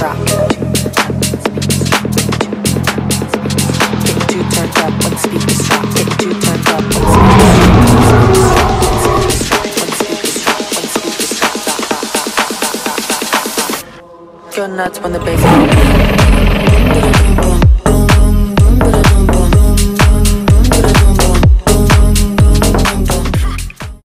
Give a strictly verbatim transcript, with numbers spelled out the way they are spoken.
drop. Get too turned up when speakers drop. Get too turned up when speakers drop. Go nuts when the bass drops.